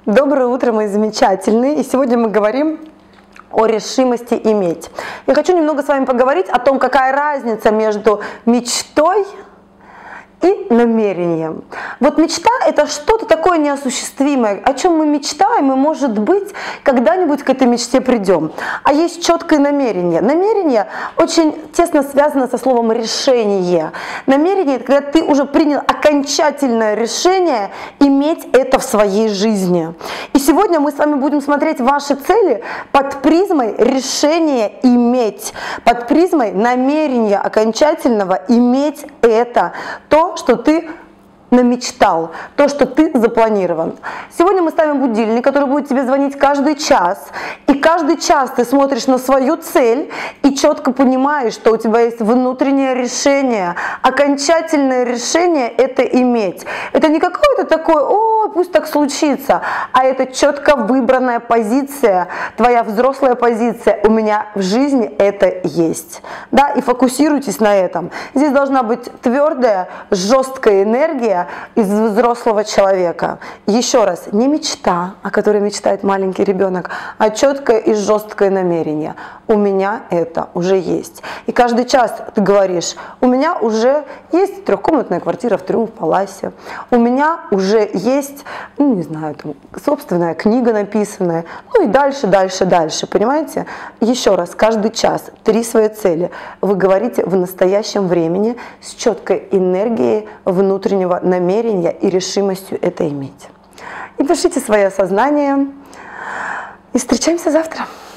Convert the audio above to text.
Доброе утро, мои замечательные! И сегодня мы говорим о решимости иметь. Я хочу немного с вами поговорить о том, какая разница между мечтой и намерением. Вот мечта – это что-то такое неосуществимое, о чем мы мечтаем, и, может быть, когда-нибудь к этой мечте придем. А есть четкое намерение. Намерение очень тесно связано со словом «решение». Намерение – это когда ты уже принял окончательное решение иметь это в своей жизни. И сегодня мы с вами будем смотреть ваши цели под призмой решения иметь, под призмой намерения окончательного иметь это, то, что ты намечтал, то, что ты запланировал. Сегодня мы ставим будильник, который будет тебе звонить каждый час. И каждый час ты смотришь на свою цель и четко понимаешь, что у тебя есть внутреннее решение. Окончательное решение – это иметь. Это не какое-то такое «О, пусть так случится», а это четко выбранная позиция, твоя взрослая позиция. У меня в жизни это есть. Да? И фокусируйтесь на этом. Здесь должна быть твердая, жесткая энергия из взрослого человека. Еще раз, не мечта, о которой мечтает маленький ребенок, а четкое и жесткое намерение. У меня это уже есть. И каждый час ты говоришь: у меня уже есть трехкомнатная квартира в Триумф-Паласе, у меня уже есть, ну не знаю, там, собственная книга написанная, ну и дальше, дальше, дальше, понимаете? Еще раз, каждый час 3 свои цели вы говорите в настоящем времени с четкой энергией внутреннего намерения и решимостью это иметь. И пишите свои осознания. И встречаемся завтра.